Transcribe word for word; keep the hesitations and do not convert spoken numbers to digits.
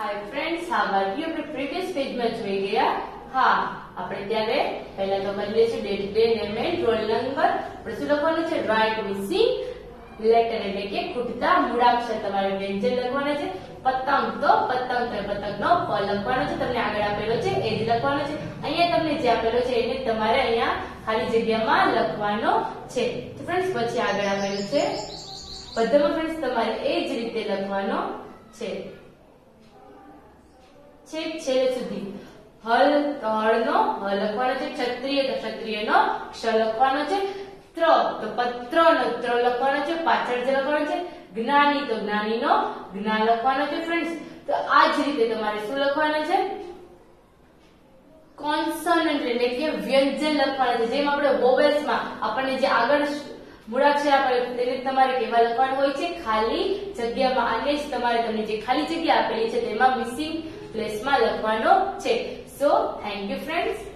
Hi friends, હા બાકી આપણે પ્રીવિયસ પેજમાં જોઈ ગયા. હા, આપણે ત્યારે પહેલા તો કરી લઈશું date, day, name and roll number. આપણે શું લખવાનું છે? રાઇટ મિસિંગ લેટર એટલે કે ખૂટતા મૂળાક્ષર તમારે વ્યંજન લખવાના છે. પતંગ તો પતંગ તો પતંગનો પ લખવાનો છે. તમને આગળ આપેલો છે એ જ લખવાનો છે. અહીંયા તમને જે આપેલો છે એને તમારે અહીંયા ખાલી જગ્યામાં લખવાનો છે. તો ફ્રેન્ડ્સ પછી આગળ આપેલું છે બધામાં ફ્રેન્ડ્સ તમારે એ જ રીતે લખવાનો છે છેક છેલ્લે સુધી. હલ તો હળનો હ લખવાનો છે. ક્ષત્રિય તો ક્ષત્રિયનો ક્ષ લખવાનો છે. ત્ર તો પત્રનો ત્ર લખવાનો છે. પાછળ જે લખવાનો છે જ્ઞાની તો જ્ઞાનીનો જ્ઞા લખવાનો છે. ફ્રેન્ડ્સ તો આ જ રીતે તમારે શું લખવાનું છે? કોન્સોનન્ટ એટલે કે વ્યંજન લખવાના છે. જેમ આપણે વોવેલ્સમાં આપણને જે આગળ મૂળાક્ષર આપેલું તેને તમારે કેવા લખવાનું હોય છે? ખાલી જગ્યામાં. અને જ તમારે તમને જે ખાલી જગ્યા આપેલી છે તેમાં મિસિંગ પ્લેસમાં લખવાનો છે. So thank you friends.